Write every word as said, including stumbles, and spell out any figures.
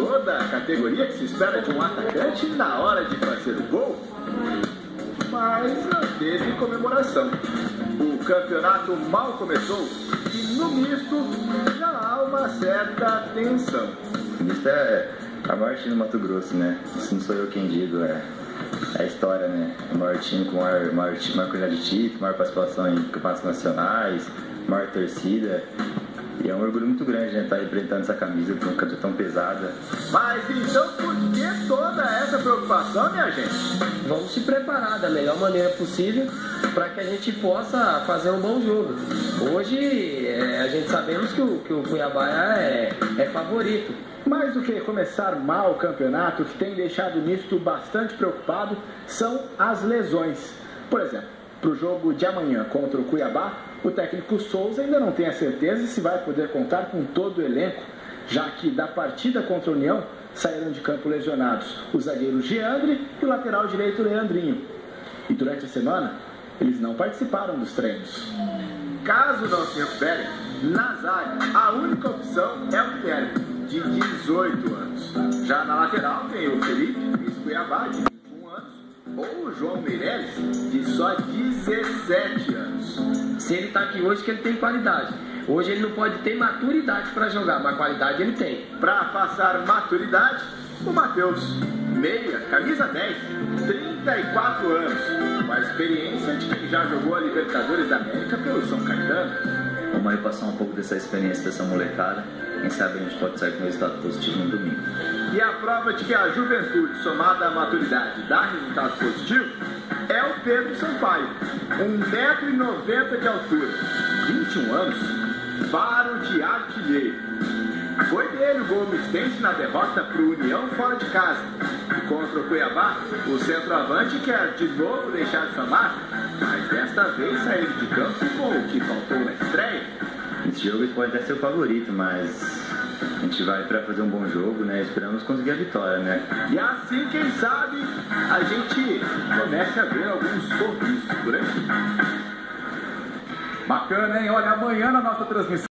toda a categoria que se espera de um atacante na hora de fazer o gol. Mas não teve comemoração. O campeonato mal começou e no misto já há uma certa tensão. O misto é a maior time do Mato Grosso, né? Isso não sou eu quem digo, é, é a história, né? O maior time com maior, maior, maior quantidade de títulos, maior participação em campeonatos nacionais, maior torcida. E é um orgulho muito grande, né? Estar representando essa camisa de uma camisa tão pesada. Mas então por que toda essa preocupação, minha gente? Vamos se preparar da melhor maneira possível para que a gente possa fazer um bom jogo. Hoje é, a gente sabemos que o, que o Cuiabá é, é favorito. Mais do que começar mal o campeonato, o que tem deixado o misto bastante preocupado são as lesões. Por exemplo, para o jogo de amanhã contra o Cuiabá, o técnico Souza ainda não tem a certeza se vai poder contar com todo o elenco, já que da partida contra a União saíram de campo lesionados o zagueiro Geandre e o lateral direito Leandrinho. E durante a semana, eles não participaram dos treinos. Caso não se recuperem, na zaga, a única opção é o Guilherme, de dezoito anos. Já na lateral tem o Felipe, ex-Cuiabá, de vinte e um anos, ou o João Meirelles, de só dezessete anos. Se ele está aqui hoje, que ele tem qualidade. Hoje ele não pode ter maturidade para jogar, mas qualidade ele tem. Para passar maturidade, o Matheus, meia, camisa dez, trinta e quatro anos, com a experiência de quem já jogou a Libertadores da América pelo São Caetano. Vamos aí passar um pouco dessa experiência dessa molecada. Quem sabe a gente pode sair com um resultado positivo no domingo. E a prova de que a juventude somada à maturidade dá resultado positivo é o Pedro Sampaio, um metro e noventa de altura, vinte e um anos, faro de artilheiro. Foi dele o gol mistense na derrota para o União fora de casa. E contra o Cuiabá, o centroavante quer de novo deixar sua marca, mas desta vez sair de campo com o que faltou na estreia. Esse jogo pode até ser o favorito, mas a gente vai para fazer um bom jogo, né? Esperamos conseguir a vitória, né? E assim, quem sabe, a gente comece a ver alguns sorrisos por aqui. Bacana, hein? Olha, amanhã na nossa transmissão